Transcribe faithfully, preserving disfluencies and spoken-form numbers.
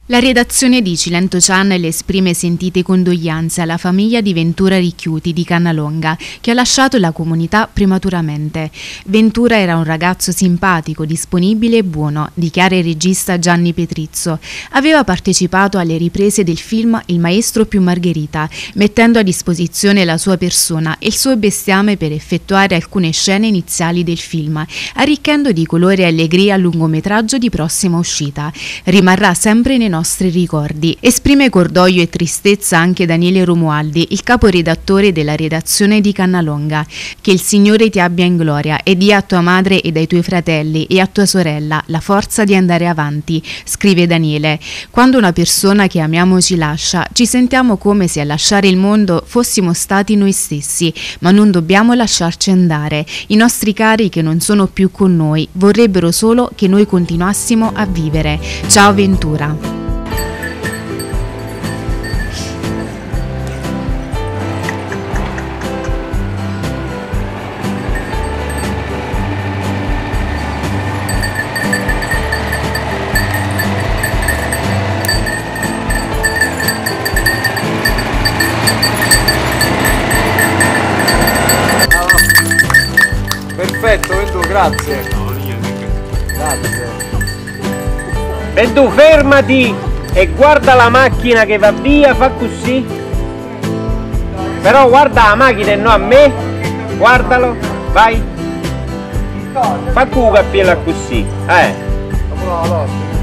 La redazione di Cilento Channel esprime sentite condoglianze alla famiglia di Ventura Ricchiuti di Cannalonga, che ha lasciato la comunità prematuramente. Ventura era un ragazzo simpatico, disponibile e buono, dichiara il regista Gianni Petrizzo. Aveva partecipato alle riprese del film Il maestro più Margherita, mettendo a disposizione la sua persona e il suo bestiame per effettuare alcune scene iniziali del film, arricchendo di colore e allegria il lungometraggio di prossima uscita. Rimarrà sempre nei nostri ricordi. Esprime cordoglio e tristezza anche Daniele Romualdi, il caporedattore della redazione di Cannalonga. Che il Signore ti abbia in gloria e dia a tua madre ed ai tuoi fratelli e a tua sorella la forza di andare avanti, scrive Daniele. Quando una persona che amiamo ci lascia, ci sentiamo come se a lasciare il mondo fossimo stati noi stessi, ma non dobbiamo lasciarci andare. I nostri cari che non sono più con noi vorrebbero solo che noi continuassimo a vivere. Ciao Ventura. Perfetto, Ventu, grazie. Grazie. Ventu, fermati e guarda la macchina che va via, fa così. Però guarda la macchina e non a me. Guardalo, vai. Fa cuca piena così, eh.